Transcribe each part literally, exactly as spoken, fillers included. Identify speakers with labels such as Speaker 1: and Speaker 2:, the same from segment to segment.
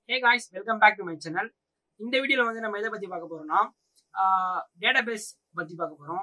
Speaker 1: Hey guys, welcome back to my channel. இந்த வீடியோல வந்து நம்ம எதை பத்தி பார்க்க போறோம்னா டேட்டாபேஸ் பத்தி பார்க்க போறோம்.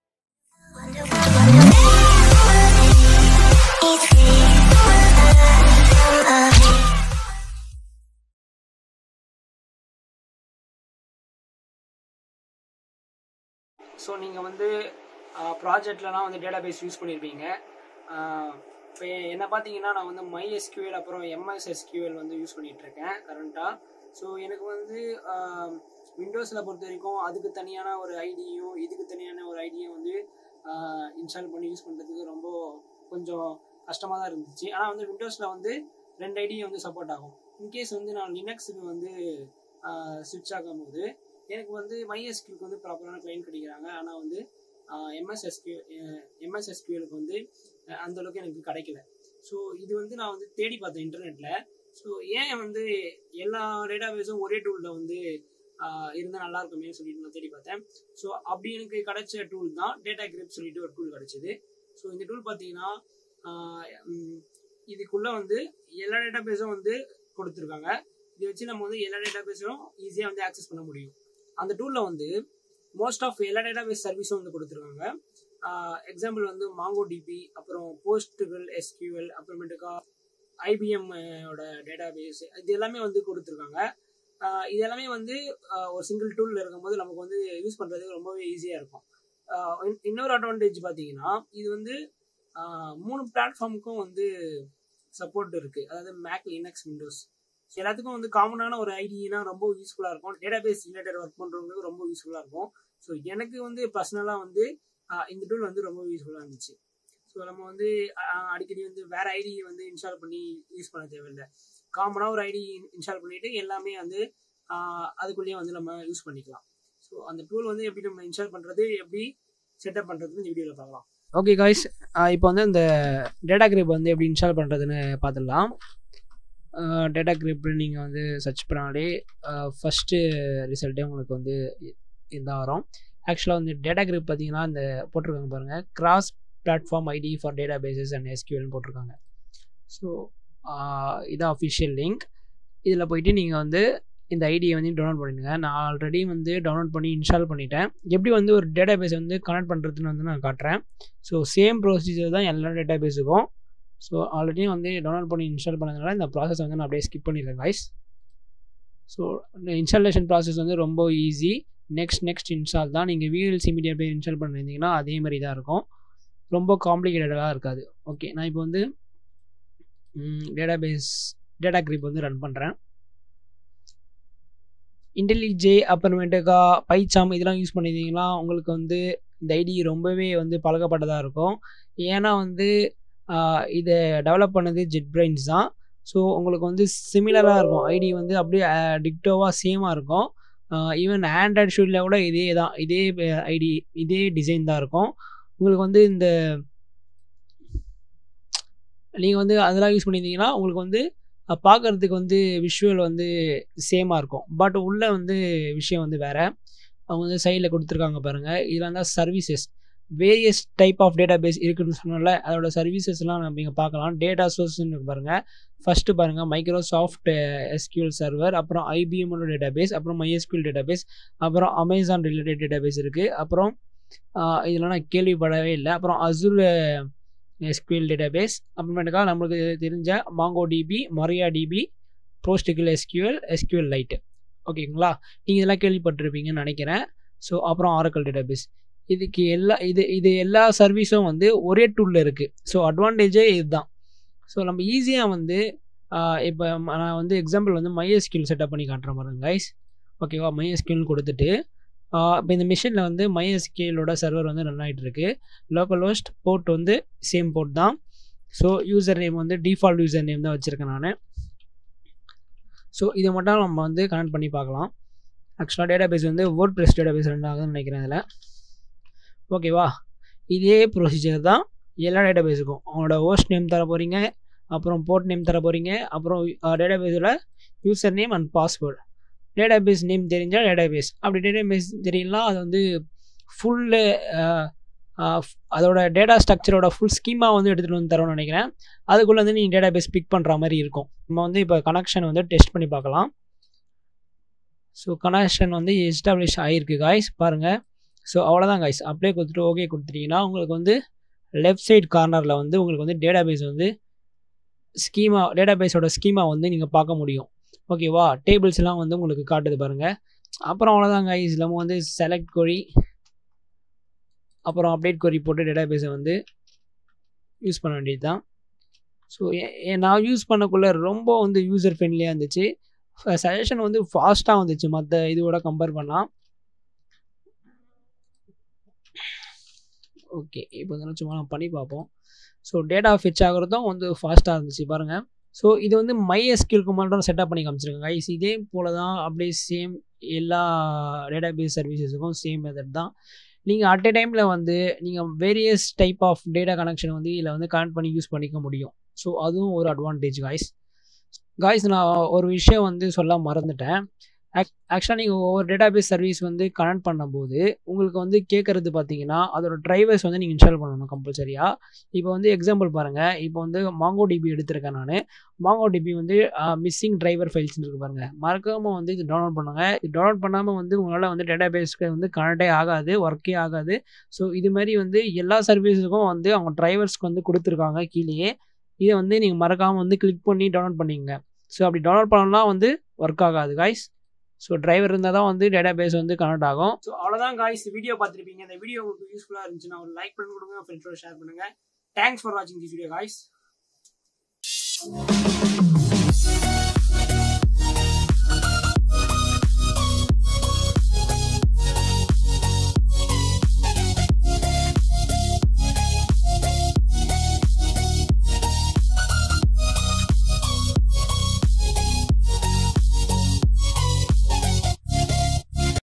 Speaker 1: ஸோ நீங்கள் வந்து ப்ராஜெக்ட்லலாம் வந்து டேட்டாபேஸ் யூஸ் பண்ணியிருப்பீங்க. இப்போ என்ன பார்த்தீங்கன்னா நான் வந்து MySQL அப்புறம் M S S Q L வந்து யூஸ் பண்ணிகிட்ருக்கேன் கரண்ட்டாக. ஸோ எனக்கு வந்து விண்டோஸில் பொறுத்த வரைக்கும் அதுக்கு தனியான ஒரு ஐடியும் இதுக்கு தனியான ஒரு ஐடியும் வந்து இன்ஸ்டால் பண்ணி யூஸ் பண்ணுறதுக்கு ரொம்ப கொஞ்சம் கஷ்டமாக தான் இருந்துச்சு. ஆனால் வந்து விண்டோஸில் வந்து ரெண்டு ஐடியும் வந்து சப்போர்ட் ஆகும். இன்கேஸ் வந்து நான் லினக்ஸுக்கு வந்து ஸ்விட்ச் ஆகும் போது எனக்கு வந்து MySQLக்கு வந்து ப்ராப்பரான கிளைண்ட் கிடைக்கிறாங்க. ஆனால் வந்து எம்எஸ்எஸ்கியூ எம்எஸ்எஸ்கியூலுக்கு வந்து அந்தளவுக்கு எனக்கு கிடைக்கல. ஸோ இது வந்து நான் வந்து தேடி பார்த்தேன் இன்டர்நெட்டில். ஸோ ஏன் வந்து எல்லா டேட்டாபேஸும் ஒரே டூலில் வந்து இருந்தால் நல்லா இருக்குமே சொல்லிட்டு நான் தேடி பார்த்தேன். ஸோ அப்படி எனக்கு கிடைச்ச டூல் தான் டேட்டா கிரிப் சொல்லிட்டு ஒரு டூல் கிடைச்சிது. ஸோ இந்த டூல் பார்த்தீங்கன்னா இதுக்குள்ளே வந்து எல்லா டேட்டாபேஸும் வந்து கொடுத்துருக்காங்க. இதை வச்சு நம்ம வந்து எல்லா டேட்டாபேஸும் ஈஸியாக வந்து ஆக்சஸ் பண்ண முடியும். அந்த டூலில் வந்து மோஸ்ட் ஆஃப் எல்லா டேட்டாபேஸ் சர்வீஸும் வந்து கொடுத்துருக்காங்க. எக்ஸாம்பிள் வந்து மாங்கோடிபி, அப்புறம் போஸ்ட்கிரல் எஸ்கியூஎல், அப்புறமேட்டுக்கா ஐபிஎம் ஓட டேட்டாபேஸ், இது எல்லாமே வந்து கொடுத்துருக்காங்க. இது எல்லாமே வந்து ஒரு சிங்கிள் டூலில் இருக்கும்போது நமக்கு வந்து யூஸ் பண்ணுறதுக்கு ரொம்பவே ஈஸியாக இருக்கும். இன்னொரு அட்வான்டேஜ் பார்த்தீங்கன்னா இது வந்து மூணு பிளாட்ஃபார்முக்கும் வந்து சப்போர்ட் இருக்குது. அதாவது மேக், லினக்ஸ், விண்டோஸ் எல்லாத்துக்கும் வந்து காமனான ஒரு ஐடினா ரொம்ப யூஸ்ஃபுல்லாக இருக்கும். டேட்டாபேஸ் ரிலேட்டட் ஒர்க் பண்ணுறவங்களுக்கு ரொம்ப யூஸ்ஃபுல்லாக இருக்கும். ஸோ எனக்கு வந்து பர்சனலாக வந்து இந்த டூல் வந்து ரொம்ப யூஸ்ஃபுல்லாக இருந்துச்சு. ஸோ நம்ம வந்து அடிக்கடி வந்து வேறு ஐடி வந்து இன்ஸ்டால் பண்ணி யூஸ் பண்ண தேவையில்லை. காமனாக ஒரு ஐடி இன்ஸ்டால் பண்ணிவிட்டு எல்லாமே வந்து அதுக்குள்ளேயே வந்து நம்ம யூஸ் பண்ணிக்கலாம். ஸோ அந்த டூல் வந்து எப்படி நம்ம இன்ஸ்டால் பண்ணுறது, எப்படி செட்டப் பண்ணுறதுன்னு இந்த வீடியோவில் பார்க்கலாம். ஓகே காய்ஸ், இப்போ வந்து இந்த டேட்டா கிரிப் வந்து எப்படி இன்ஸ்டால் பண்ணுறதுன்னு பார்த்துடலாம். டேட்டா கிரிப் நீங்கள் வந்து சர்ச் பண்ணாலே ஃபஸ்ட்டு ரிசல்ட்டே உங்களுக்கு வந்து இதான் வரும். ஆக்சுவலாக வந்து டேட்டா கிரிப் பார்த்தீங்கன்னா இந்த போட்டிருக்காங்க பாருங்கள், cross platform IDE for databases and எஸ்கியூஎல்னு போட்டிருக்காங்க. ஸோ இதான் அஃபிஷியல் லிங்க். இதில் போயிட்டு நீங்கள் வந்து இந்த ஐடியை வந்து டவுன்லோட் பண்ணிடுங்க. நான் ஆல்ரெடி வந்து டவுன்லோட் பண்ணி இன்ஸ்டால் பண்ணிட்டேன். எப்படி வந்து ஒரு டேட்டா பேஸை வந்து கனெக்ட் பண்ணுறதுன்னு வந்து நான் காட்டுறேன். ஸோ சேம் ப்ரொசீஜர் தான் எல்லா டேட்டா பேஸுக்கும். ஸோ ஆல்ரெடி வந்து டவுன்லோட் பண்ணி இன்ஸ்டால் பண்ணதுனால இந்த ப்ராசஸ் வந்து நான் அப்படியே ஸ்கிப் பண்ணிடுறேன் கைஸ். ஸோ இந்த இன்ஸ்டாலேஷன் ப்ராசஸ் வந்து ரொம்ப ஈஸி. நெக்ஸ்ட் நெக்ஸ்ட் இன்ஸ்டால் தான். நீங்கள் விஎல்சி மீடியா பேர் இன்ஸ்டால் பண்ணியிருந்தீங்கன்னா அதே மாதிரி தான் இருக்கும். ரொம்ப காம்ப்ளிகேட்டடாக இருக்காது. ஓகே, நான் இப்போ வந்து டேட்டா பேஸ் டேட்டா கிரிப் வந்து ரன் பண்ணுறேன். இன்டெலிஜே அப்புறமேட்டுக்கா பைச்சாம் இதெல்லாம் யூஸ் பண்ணியிருந்தீங்கன்னா உங்களுக்கு வந்து இந்த ஐடி ரொம்பவே வந்து பழக்கப்பட்டதாக இருக்கும். ஏன்னா வந்து இதை டெவலப் பண்ணது ஜெட் பிரைன்ஸ் தான். ஸோ உங்களுக்கு வந்து சிமிலராக இருக்கும். ஐடி வந்து அப்படியே டிக்டோவாக சேமாக இருக்கும். ஈவன் ஆண்ட்ராய்ட் ஸ்டூடியோவில் கூட இதே தான், இதே ஐடி இதே டிசைன் தான் இருக்கும். உங்களுக்கு வந்து இந்த நீங்கள் வந்து அதெல்லாம் யூஸ் பண்ணியிருந்தீங்கன்னா உங்களுக்கு வந்து பார்க்குறதுக்கு வந்து விஷுவல் வந்து சேமாக இருக்கும். பட் உள்ளே வந்து விஷயம் வந்து வேறு. அவங்க வந்து சைடில் கொடுத்துருக்காங்க பாருங்கள். இதெல்லாம் தான் services. Various type of database இருக்குதுன்னு சொன்னால அதோட சர்வீசஸ்லாம் நம்ம இங்கே பார்க்கலாம். டேட்டா சோர்ஸ்ன்னு பாருங்கள். ஃபஸ்ட்டு பாருங்கள் மைக்ரோசாஃப்ட் எஸ்கியூஎல் சர்வர், அப்புறம் ஐபிஎம்மோட டேட்டா பேஸ், அப்புறம் MySQL டேட்டா பேஸ், அப்புறம் அமேசான் ரிலேட்டட் டேட்டா பேஸ் இருக்குது. அப்புறம் இதெல்லாம் நான் கேள்விப்படவே இல்லை. அப்புறம் அசூர் எஸ்கியூஎல் டேட்டா பேஸ், அப்புறமேட்டுக்கா நம்மளுக்கு தெரிஞ்ச MongoDB, MariaDB, Postgre SQL, SQLite. ஓகேங்களா, நீங்கள் இதெல்லாம் கேள்விப்பட்டிருப்பீங்கன்னு நினைக்கிறேன். ஸோ அப்புறம் ஆரக்கிள் டேட்டா பேஸ். இதுக்கு எல்லா இது இது எல்லா சர்வீஸும் வந்து ஒரே டூலில் இருக்குது. ஸோ அட்வான்டேஜே இதுதான். ஸோ நம்ம ஈஸியாக வந்து இப்போ நான் வந்து எக்ஸாம்பிள் வந்து MySQL செட்டப் பண்ணி காட்டுற மாதிரி கைஸ். ஓகேவா, MySQL கொடுத்துட்டு இப்போ இந்த மிஷினில் வந்து MySQLோட சர்வர் வந்து ரன் ஆகிட்டு இருக்கு. லோக்கல் ஹோஸ்ட் போர்ட் வந்து சேம் போர்ட் தான். ஸோ யூசர் நேம் வந்து டிஃபால்ட் யூசர் நேம் தான் வச்சுருக்கேன் நான். ஸோ இதை மட்டும் நம்ம வந்து கனெக்ட் பண்ணி பார்க்கலாம். ஆக்சுவலாக டேட்டா பேஸ் வந்து WordPress database run ஆகுதுன்னு நினைக்கிறேன் இதில். ஓகேவா, இதே ப்ரொசீஜர் தான் எல்லா டேட்டா பேஸுக்கும். அவங்களோட ஹோஸ்ட் நேம் தர போகிறீங்க, அப்புறம் போர்ட் நேம் தர போகிறீங்க, அப்புறம் டேட்டா பேஸோட user name and password. Database name தெரிஞ்சால் டேட்டா பேஸ், அப்படி டேட்டா பேஸ் தெரியலாம் அது வந்து ஃபுல்லு அதோட டேட்டா ஸ்ட்ரக்சரோட ஃபுல் ஸ்கீமா வந்து எடுத்துகிட்டு வந்து தரோம்னு நினைக்கிறேன். அதுக்குள்ளே வந்து நீங்கள் டேட்டா பேஸ் பிக் பண்ணுற மாதிரி இருக்கும். நம்ம வந்து இப்போ கனெக்ஷன் வந்து டெஸ்ட் பண்ணி பார்க்கலாம். ஸோ கனெக்ஷன் வந்து எஸ்டாப்ளிஷ் ஆகிருக்கு காய்ஸ், பாருங்கள். ஸோ அவ்வளோதான் காய்ஸ். அப்ளை கொடுத்துட்டு ஓகே கொடுத்துட்டிங்கன்னா உங்களுக்கு வந்து லெஃப்ட் சைட் கார்னரில் வந்து உங்களுக்கு வந்து டேட்டா பேஸ் வந்து ஸ்கீமா டேட்டா பேஸோட ஸ்கீமா வந்து நீங்கள் பார்க்க முடியும். ஓகேவா, டேபிள்ஸ்லாம் வந்து உங்களுக்கு காட்டுது பாருங்கள். அப்புறம் அவ்வளோதான் காய்ஸ். நம்ம வந்து செலக்ட் கொரி அப்புறம் அப்டேட் கொரி போட்டு டேட்டா பேஸை வந்து யூஸ் பண்ண வேண்டியது தான். ஸோ நான் யூஸ் பண்ணக்குள்ளே ரொம்ப வந்து யூசர் ஃப்ரெண்ட்லியாக இருந்துச்சு. சஜஷன் வந்து ஃபாஸ்ட்டாக வந்துச்சு மற்ற இதோட கம்பேர் பண்ணால். ஓகே, இப்போ வந்து சும்மா நம்ம பண்ணி பார்ப்போம். ஸோ டேட்டா ஃபிச் ஆகிறதும் வந்து ஃபாஸ்ட்டாக இருந்துச்சு பாருங்கள். ஸோ இது வந்து மைஎஸ்கியூக்கு மட்டும் செட்டப் பண்ணி காமிச்சிருக்கேன் கைஸ். இதே போல் தான் அப்படியே சேம் எல்லா டேட்டா பேஸ் சர்வீசஸுக்கும் சேம் மெத்தட் தான். நீங்கள் அட் எ டைமில் வந்து நீங்கள் various type of data connection வந்து இதில் வந்து கனெக்ட் பண்ணி யூஸ் பண்ணிக்க முடியும். ஸோ அதுவும் ஒரு அட்வான்டேஜ் காய்ஸ். காய்ஸ் நான் ஒரு விஷயம் வந்து சொல்ல மறந்துட்டேன். ஆக் ஆக்சுவலாக நீங்கள் ஒவ்வொரு டேட்டா பேஸ் சர்வீஸ் வந்து கனெக்ட் பண்ணும்போது உங்களுக்கு வந்து கேட்குறது பார்த்தீங்கன்னா அதோட டிரைவர்ஸ் வந்து நீங்கள் இன்ஸ்டால் பண்ணணும் கம்பல்சரியாக. இப்போ வந்து எக்ஸாம்பிள் பாருங்கள். இப்போ வந்து மாங்கோ டிபி எடுத்திருக்கேன் நான். மாங்கோ டிபி வந்து மிஸ்ஸிங் டிரைவர் ஃபைல்ஸ்னு இருக்குது பாருங்கள். மறக்காமல் வந்து இது டவுன்லோட் பண்ணுங்கள். இது டவுன்லோட் பண்ணாமல் வந்து உங்களால் வந்து டேட்டா பேஸ்க்கு வந்து கனெக்டே ஆகாது, ஒர்க்கே ஆகாது. ஸோ இது மாதிரி வந்து எல்லா சர்வீஸுக்கும் வந்து அவங்க டிரைவர்ஸ்க்கு வந்து கொடுத்துருக்காங்க கீழேயே. இதை வந்து நீங்கள் மறக்காமல் வந்து கிளிக் பண்ணி டவுன்லோட் பண்ணிங்க. ஸோ அப்படி டவுன்லோட் பண்ணலாம் வந்து ஒர்க் ஆகாது காய்ஸ். ஸோ டிரைவர் இருந்தால் தான் வந்து டேட்டா பேஸ் வந்து கனெக்ட் ஆகும். ஸோ அவ்வளோதான் காய்ஸ், வீடியோ பார்த்துருப்பீங்க. இந்த வீடியோ உங்களுக்கு யூஸ்ஃபுல்லாக இருந்துச்சுன்னா ஒரு லைக் பண்ணி கொடுங்க, ஃப்ரெண்ட்ஸோட ஷேர் பண்ணுங்கள். தேங்க்ஸ் ஃபார் வாட்சிங் திஸ் வீடியோ காய்ஸ்.